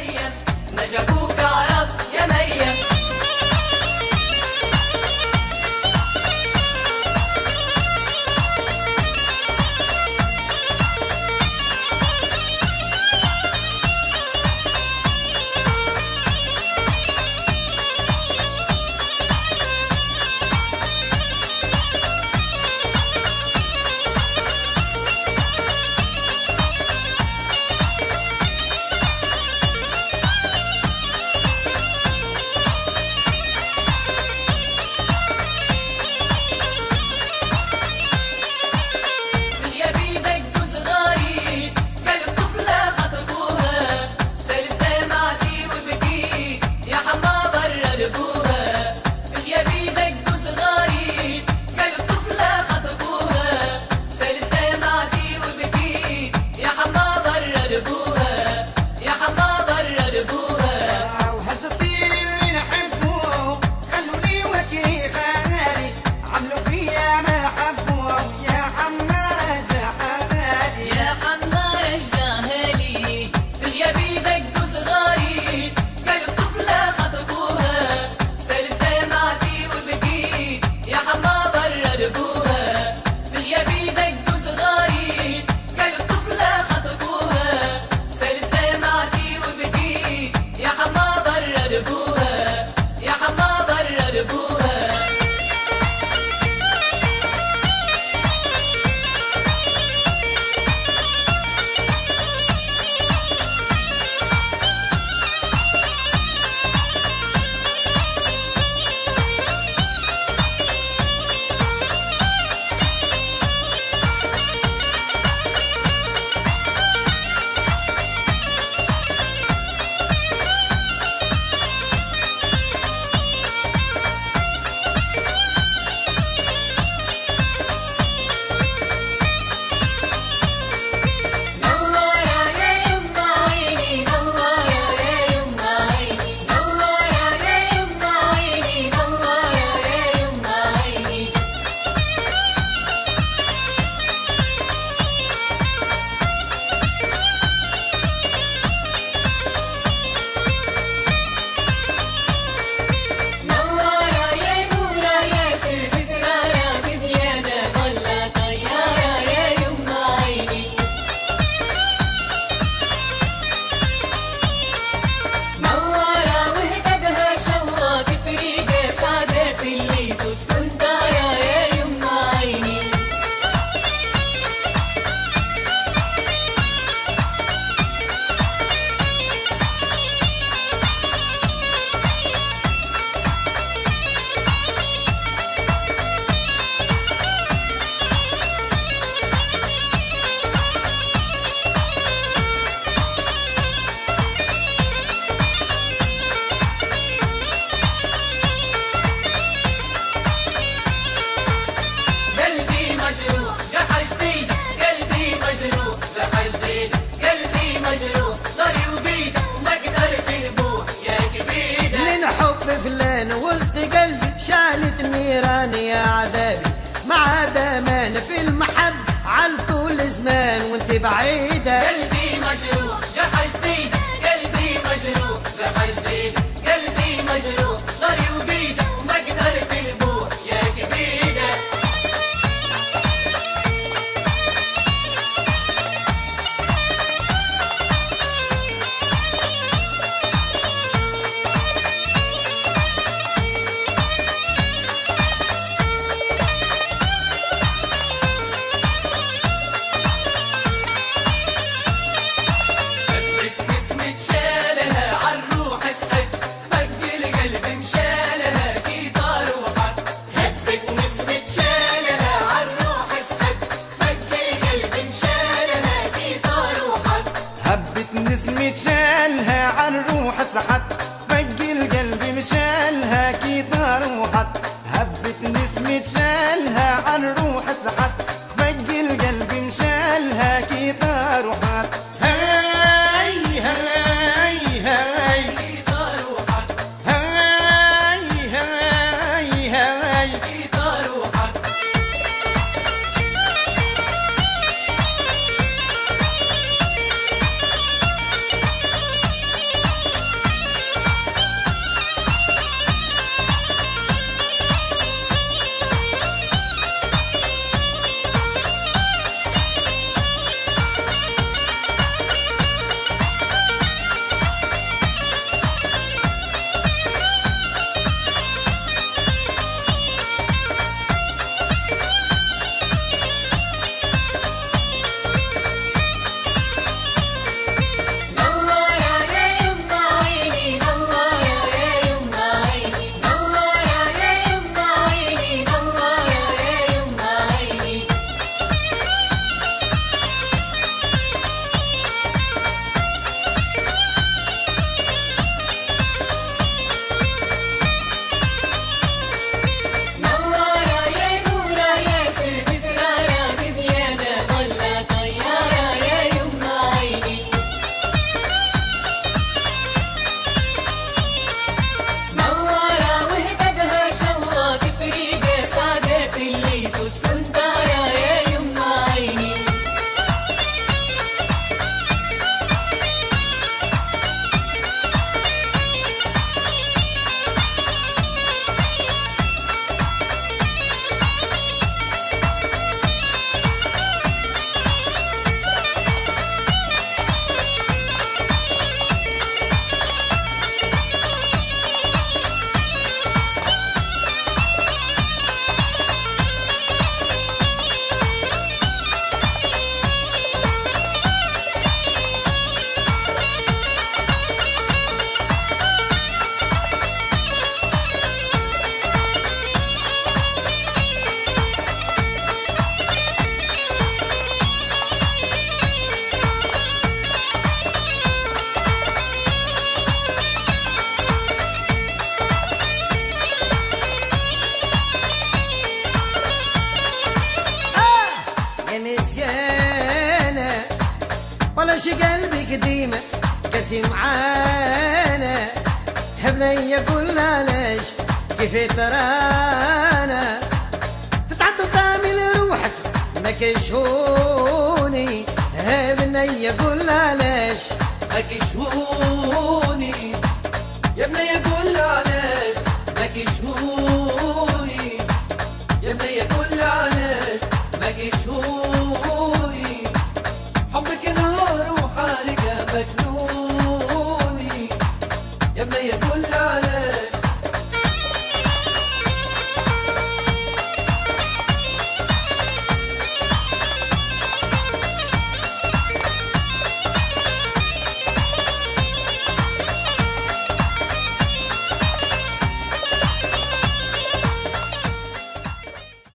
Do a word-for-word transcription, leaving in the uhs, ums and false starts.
مريم، نجبوك عرب يا مريم. فلان وسط قلبي شالت نيران يا عذابي، مع دمان في المحب على طول زمان وانت بعيدة. قلبي مجروح جرح جديد، قلبي مجروح جرح جديد، قلبي مجروح ضري وبيدة وما اقدر في البوح يا كبيدة. نسمة شالها عالروح سحت، فج القلب مشالها كي طار وحط. هبت نسمة شالها عالروح سحت، فج القلب مشالها كي طار وحط. هاي هاي هاي كي طار وحط، هاي هاي هاي كي طار وحط. قديمة قاسي معانا بنية قلنا ليش كيف ترانا تتعدوا تعمل روحك مكشوني بنية قلنا ليش مكشوني يا بنية قلنا ليش مكشوني يا بنية قلنا